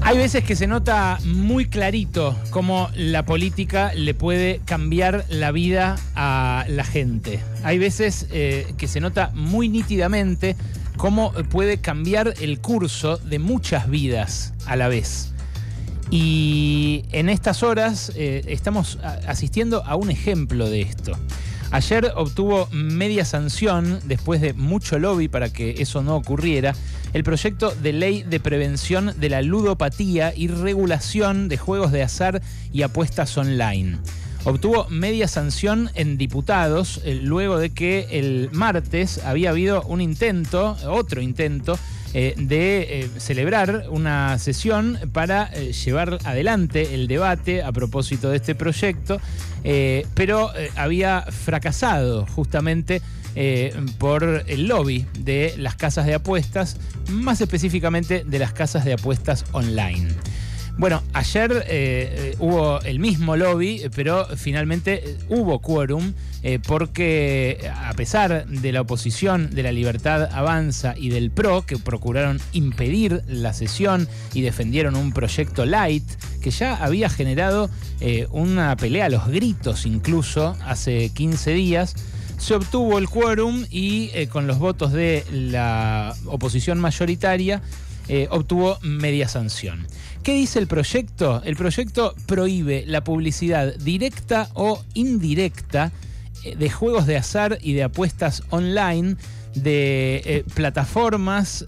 Hay veces que se nota muy clarito cómo la política le puede cambiar la vida a la gente. Hay veces que se nota muy nítidamente cómo puede cambiar el curso de muchas vidas a la vez. Y en estas horas estamos asistiendo a un ejemplo de esto. Ayer obtuvo media sanción, después de mucho lobby para que eso no ocurriera, el proyecto de ley de prevención de la ludopatía y regulación de juegos de azar y apuestas online. Obtuvo media sanción en diputados luego de que el martes había habido otro intento, de celebrar una sesión para llevar adelante el debate a propósito de este proyecto, pero había fracasado justamente por el lobby de las casas de apuestas, más específicamente de las casas de apuestas online. Bueno, ayer hubo el mismo lobby, pero finalmente hubo quórum porque a pesar de la oposición de La Libertad Avanza y del PRO, que procuraron impedir la sesión y defendieron un proyecto light que ya había generado una pelea a los gritos incluso hace 15 días, se obtuvo el quórum y con los votos de la oposición mayoritaria obtuvo media sanción. ¿Qué dice el proyecto? El proyecto prohíbe la publicidad directa o indirecta de juegos de azar y de apuestas online de plataformas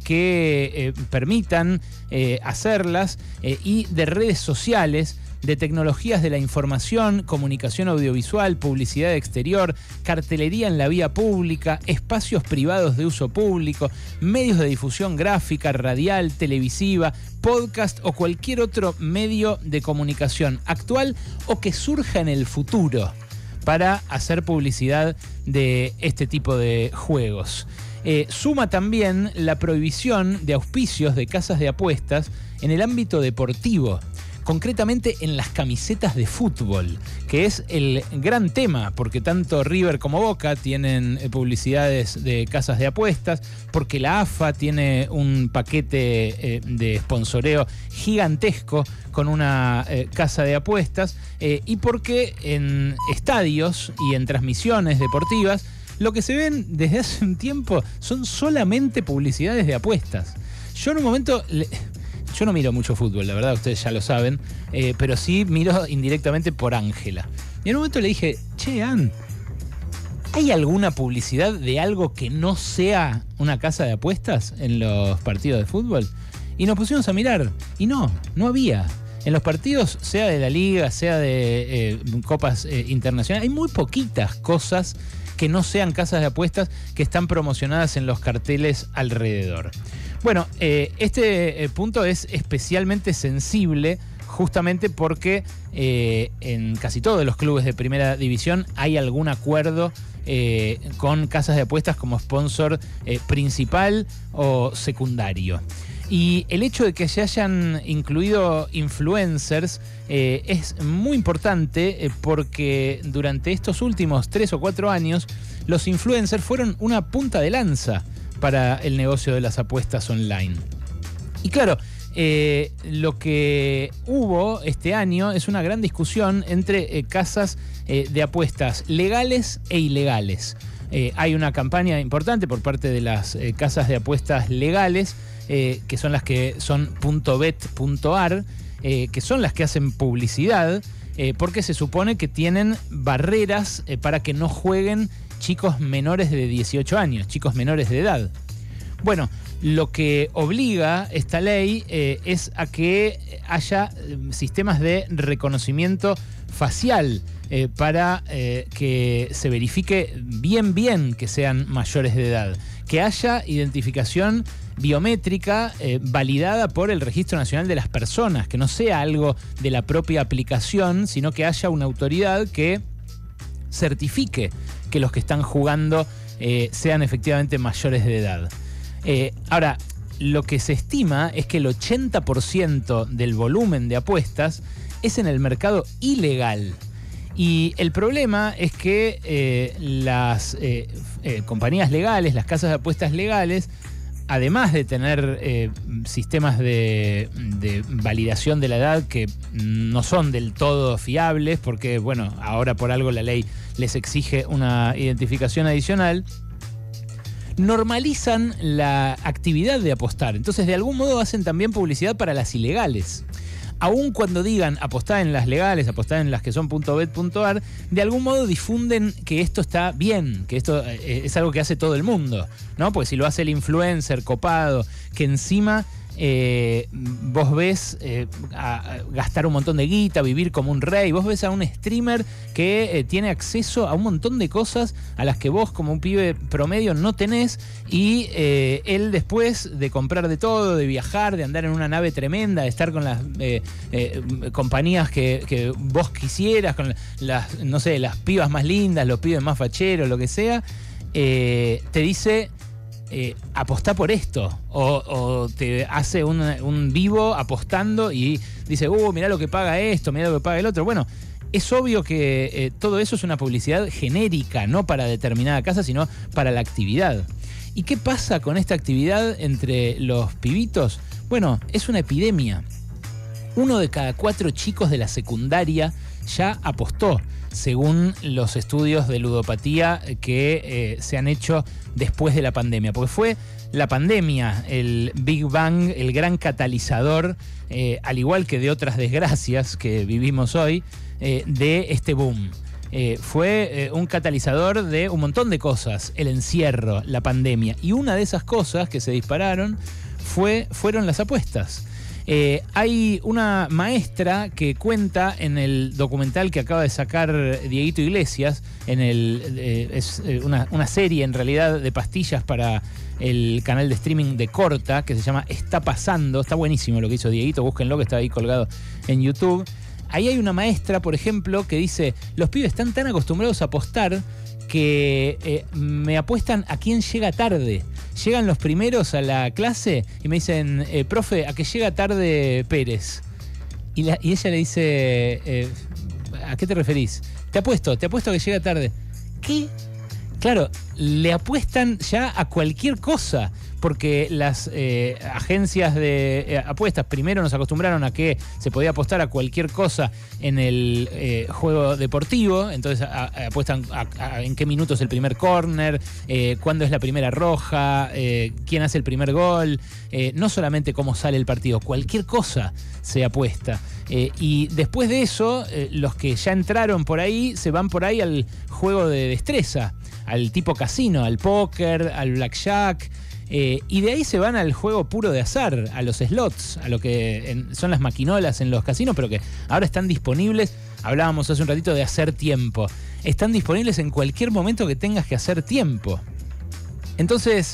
que permitan hacerlas y de redes sociales, de tecnologías de la información, comunicación audiovisual, publicidad exterior, cartelería en la vía pública, espacios privados de uso público, medios de difusión gráfica, radial, televisiva, podcast o cualquier otro medio de comunicación actual o que surja en el futuro para hacer publicidad de este tipo de juegos. Suma también la prohibición de auspicios de casas de apuestas en el ámbito deportivo, concretamente en las camisetas de fútbol, que es el gran tema, porque tanto River como Boca tienen publicidades de casas de apuestas, porque la AFA tiene un paquete de sponsoreo gigantesco con una casa de apuestas, y porque en estadios y en transmisiones deportivas lo que se ven desde hace un tiempo son solamente publicidades de apuestas. Yo en un momento... Yo no miro mucho fútbol, la verdad, ustedes ya lo saben, pero sí miro indirectamente por Ángela. Y en un momento le dije, che, Ann, ¿hay alguna publicidad de algo que no sea una casa de apuestas en los partidos de fútbol? Y nos pusimos a mirar, y no había. En los partidos, sea de la liga, sea de copas internacionales, hay muy poquitas cosas que no sean casas de apuestas que están promocionadas en los carteles alrededor. Bueno, este punto es especialmente sensible justamente porque en casi todos los clubes de primera división hay algún acuerdo con casas de apuestas como sponsor principal o secundario. Y el hecho de que se hayan incluido influencers es muy importante porque durante estos últimos 3 o 4 años los influencers fueron una punta de lanza para el negocio de las apuestas online. Y claro, lo que hubo este año es una gran discusión entre casas de apuestas legales e ilegales. Hay una campaña importante por parte de las casas de apuestas legales, que son las que son .bet.ar, que son las que hacen publicidad, porque se supone que tienen barreras para que no jueguen chicos menores de 18 años, chicos menores de edad. Bueno, lo que obliga esta ley es a que haya sistemas de reconocimiento facial para que se verifique bien que sean mayores de edad, que haya identificación biométrica validada por el Registro Nacional de las Personas, que no sea algo de la propia aplicación, sino que haya una autoridad que certifique que los que están jugando sean efectivamente mayores de edad. Ahora, lo que se estima es que el 80% del volumen de apuestas es en el mercado ilegal. Y el problema es que las compañías legales, las casas de apuestas legales, además de tener sistemas de validación de la edad que no son del todo fiables, porque, bueno, ahora por algo la ley les exige una identificación adicional, normalizan la actividad de apostar. Entonces, de algún modo hacen también publicidad para las ilegales. Aún cuando digan apostá en las legales, apostá en las que son .bet.ar, de algún modo difunden que esto está bien, que esto es algo que hace todo el mundo, ¿no? Pues si lo hace el influencer copado, que encima vos ves a gastar un montón de guita, vivir como un rey, vos ves a un streamer que tiene acceso a un montón de cosas a las que vos como un pibe promedio no tenés, y él después de comprar de todo, de viajar, de andar en una nave tremenda, de estar con las compañías que vos quisieras, con las, no sé, las pibas más lindas, los pibes más facheros, lo que sea, te dice apostá por esto, o te hace un vivo apostando y dice, mirá lo que paga esto, mirá lo que paga el otro. Bueno, es obvio que todo eso es una publicidad genérica, no para determinada casa, sino para la actividad. ¿Y qué pasa con esta actividad entre los pibitos? Bueno, es una epidemia. 1 de cada 4 chicos de la secundaria ya apostó, según los estudios de ludopatía que se han hecho después de la pandemia. Porque fue la pandemia el Big Bang, el gran catalizador, al igual que de otras desgracias que vivimos hoy, de este boom. Fue un catalizador de un montón de cosas, el encierro, la pandemia. Y una de esas cosas que se dispararon fueron las apuestas. Hay una maestra que cuenta en el documental que acaba de sacar Dieguito Iglesias, es una serie en realidad de pastillas para el canal de streaming de Corta, que se llama Está Pasando. Está buenísimo lo que hizo Dieguito, búsquenlo, que está ahí colgado en YouTube. Ahí hay una maestra, por ejemplo, que dice: los pibes están tan acostumbrados a apostar que me apuestan a quién llega tarde. Llegan los primeros a la clase y me dicen, profe, a que llega tarde Pérez. Y ella le dice, ¿a qué te referís? Te apuesto a que llega tarde. ¿Qué? Claro, le apuestan ya a cualquier cosa, porque las agencias de apuestas primero nos acostumbraron a que se podía apostar a cualquier cosa en el juego deportivo. Entonces apuestan en qué minuto es el primer córner, cuándo es la primera roja, quién hace el primer gol, no solamente cómo sale el partido, cualquier cosa se apuesta. Y después de eso, los que ya entraron por ahí se van por ahí al juego de destreza, al tipo casino, al póker, al blackjack. Y de ahí se van al juego puro de azar, a los slots, a lo que son las maquinolas en los casinos, pero que ahora están disponibles. Hablábamos hace un ratito de hacer tiempo. Están disponibles en cualquier momento que tengas que hacer tiempo. Entonces,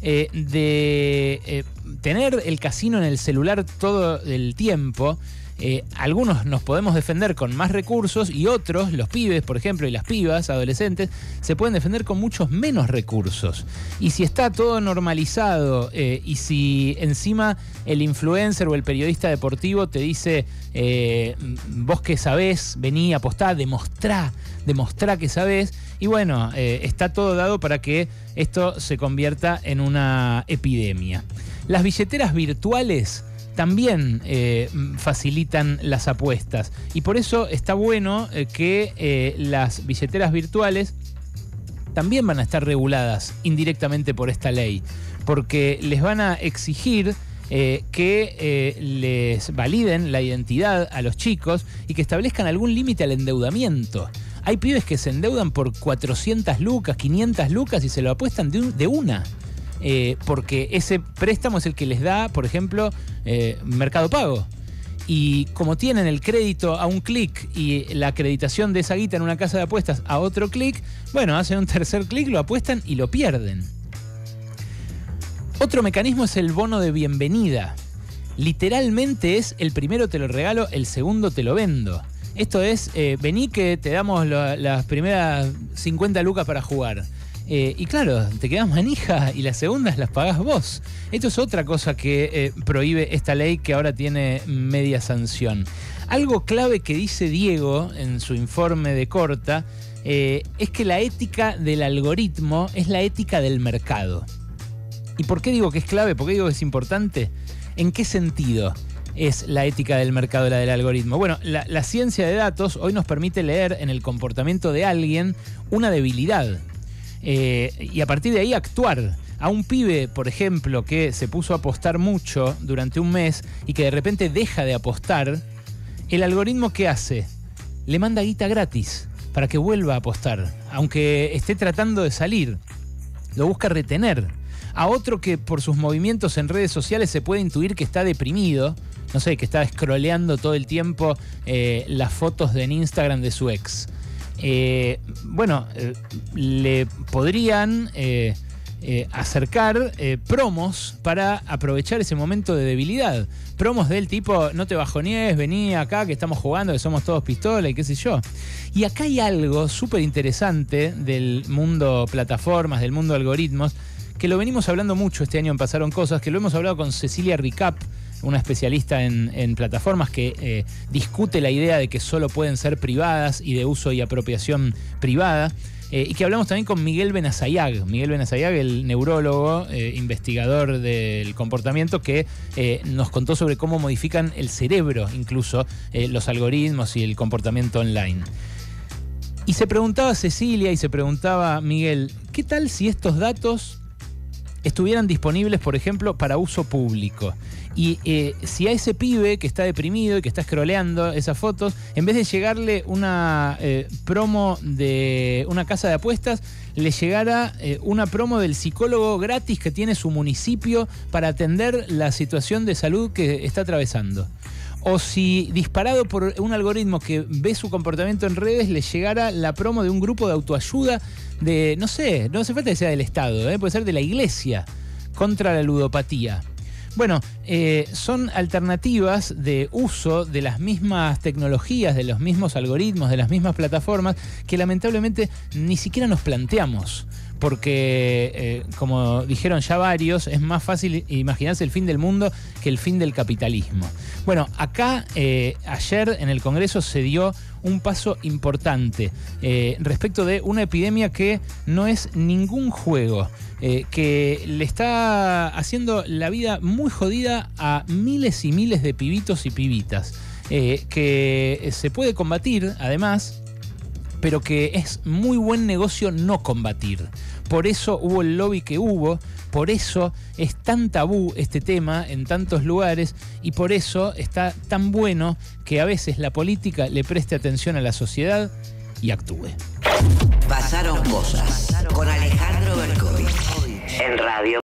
tener el casino en el celular todo el tiempo, algunos nos podemos defender con más recursos y otros, los pibes, por ejemplo, y las pibas, adolescentes, se pueden defender con muchos menos recursos. Y si está todo normalizado y si encima el influencer o el periodista deportivo te dice, vos que sabés, vení, apostá, demostrá que sabés, y bueno, está todo dado para que esto se convierta en una epidemia. Las billeteras virtuales también facilitan las apuestas, y por eso está bueno que las billeteras virtuales también van a estar reguladas indirectamente por esta ley, porque les van a exigir que les validen la identidad a los chicos y que establezcan algún límite al endeudamiento. Hay pibes que se endeudan por 400 lucas, 500 lucas y se lo apuestan de una. Porque ese préstamo es el que les da, por ejemplo, Mercado Pago. Y como tienen el crédito a un clic y la acreditación de esa guita en una casa de apuestas a otro clic, bueno, hacen un tercer clic, lo apuestan y lo pierden. Otro mecanismo es el bono de bienvenida. Literalmente es: el primero te lo regalo, el segundo te lo vendo. Esto es, vení que te damos las primeras 50 lucas para jugar. Y claro, te quedás manija y las segundas las pagás vos. Esto es otra cosa que prohíbe esta ley, que ahora tiene media sanción. Algo clave que dice Diego en su informe de Corta es que la ética del algoritmo es la ética del mercado. ¿Y por qué digo que es clave? ¿Por qué digo que es importante? ¿En qué sentido es la ética del mercado, la del algoritmo? Bueno, la ciencia de datos hoy nos permite leer en el comportamiento de alguien una debilidad y a partir de ahí actuar. A un pibe, por ejemplo, que se puso a apostar mucho durante un mes y que de repente deja de apostar, el algoritmo ¿qué hace? Le manda guita gratis para que vuelva a apostar, aunque esté tratando de salir. Lo busca retener. A otro que por sus movimientos en redes sociales se puede intuir que está deprimido, no sé, que está scrolleando todo el tiempo las fotos en Instagram de su ex. Le podrían acercar promos para aprovechar ese momento de debilidad. Promos del tipo, no te bajonees, vení acá que estamos jugando, que somos todos pistola y qué sé yo. Y acá hay algo súper interesante del mundo plataformas, del mundo algoritmos, que lo venimos hablando mucho este año en Pasaron Cosas, que lo hemos hablado con Cecilia Ricap, una especialista en plataformas que discute la idea de que solo pueden ser privadas y de uso y apropiación privada. Y que hablamos también con Miguel Benazayag. Miguel Benazayag, el neurólogo, investigador del comportamiento, que nos contó sobre cómo modifican el cerebro, incluso los algoritmos y el comportamiento online. Y se preguntaba Cecilia y se preguntaba Miguel, ¿qué tal si estos datos estuvieran disponibles, por ejemplo, para uso público? Y si a ese pibe que está deprimido y que está scrolleando esas fotos, en vez de llegarle una promo de una casa de apuestas, le llegara una promo del psicólogo gratis que tiene su municipio para atender la situación de salud que está atravesando. O si disparado por un algoritmo que ve su comportamiento en redes, le llegara la promo de un grupo de autoayuda de, no sé, no hace falta que sea del Estado, puede ser de la Iglesia, contra la ludopatía. Bueno, son alternativas de uso de las mismas tecnologías, de los mismos algoritmos, de las mismas plataformas, que lamentablemente ni siquiera nos planteamos. Porque, como dijeron ya varios, es más fácil imaginarse el fin del mundo que el fin del capitalismo. Bueno, acá ayer en el Congreso se dio un paso importante respecto de una epidemia que no es ningún juego, que le está haciendo la vida muy jodida a miles y miles de pibitos y pibitas, que se puede combatir, además, pero que es muy buen negocio no combatir. Por eso hubo el lobby que hubo, por eso es tan tabú este tema en tantos lugares y por eso está tan bueno que a veces la política le preste atención a la sociedad y actúe. Pasaron Cosas con Alejandro Berkovich en Radio